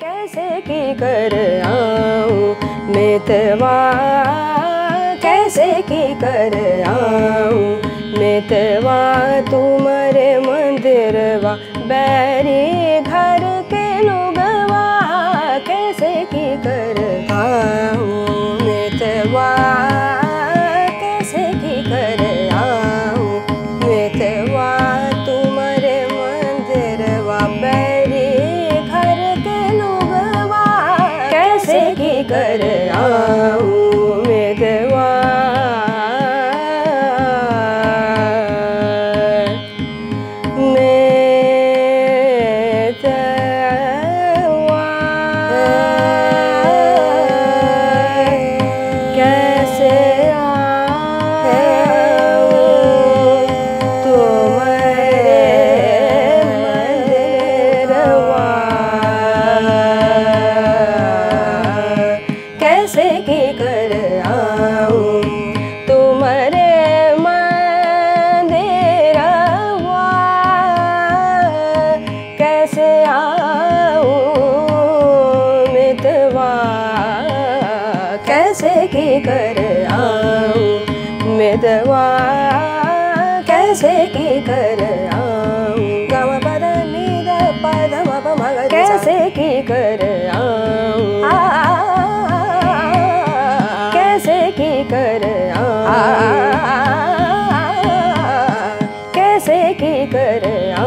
कैसे की कर आऊं मितवा, कैसे की कर आऊं मितवा, तुम्हारे मंदिरवा बैरी घर के लोगवा, कैसे की कर आऊं मितवा, कैसे की कर आऊं मितवा, तुम्हारे मंदिरवा बैरी घर के लोगवा, कैसे की कर आऊं मितवा। कैसे की कर आऊं तुम्हारे मंदिरवा, कैसे आऊं मितवा, कैसे की कर आऊं मितवा, कैसे की कर आऊं गम पद निद पद मप मग, कैसे की कर आऊं कैसे की कर कैसे की कर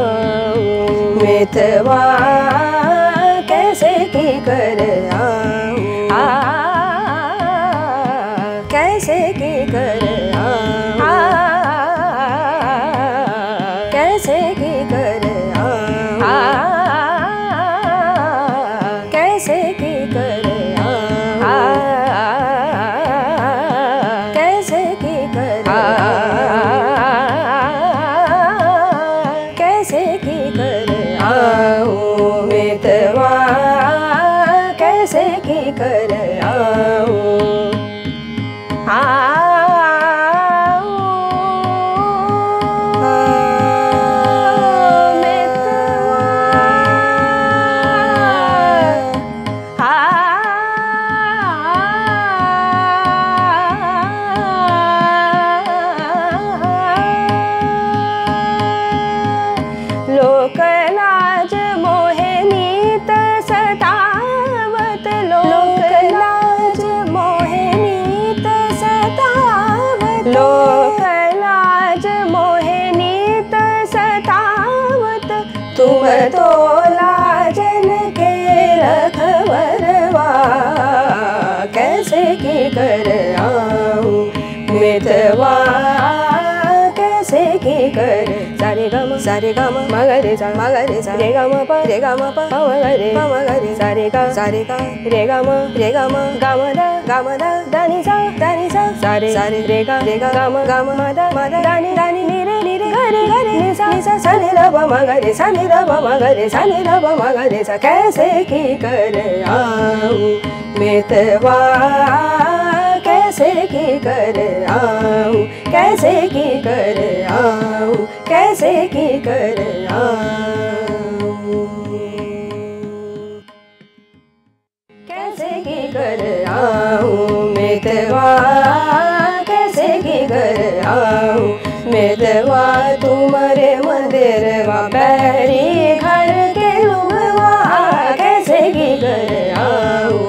मितवा, कैसे की कर कैसे की कर कैसे की कर कैसे की कर कैसे की कर कैसे की कर आऊं मितवा, कैसे की कर लोकलाज मोहे नीत सतावत, लोकलाज मोहे नीत सतावत, लोकलाज मोहे नीत सतावत, तुम तो लाजन के रखवरवा, कैसे की कर आऊं मितवा, कैसे की कर सारे गम मगरे सा रे गम प मगरे सारे गा रे गम गम द दानी सा सारे रे गा गम मद दानी नी रे गरे नि सा सा नि द प मगरे सा नि द प मगरे सा नि द प मगरे सा, कैसे की कर आऊं मितवा, कैसे की कर आऊं कैसे की कर आऊं कैसे की कर आऊं कैसे की कर आऊं मितवा, कैसे की कर आऊं मितवा, तुम्हारे मंदिरवा बैरी घर के लोगवा, कैसे की कर आऊं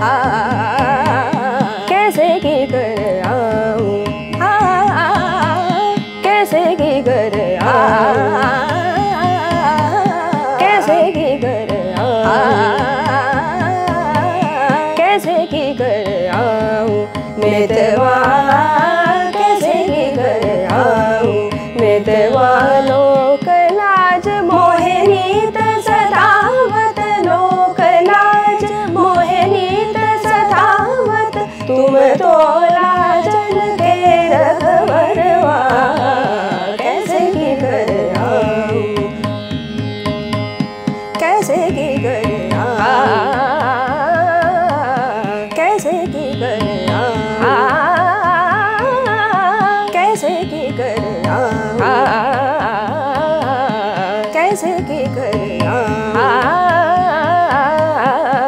कैसे की कर आऊं कैसे की कर कैसे की कर कैसे की कर आऊं मितवा, कैसे की कर आऊं मितवा, लोक लाज मोहे नीत सतावत, लोक लाज मोहे नीत सतावत, तुम तो लाजन के रखवरवा, कैसे की कर आऊं कैसे की कर कैसे की कर कैसे की कर कैसे की कर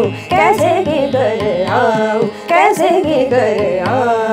आऊं, कैसे की कर आऊं, कैसे की कर आऊं।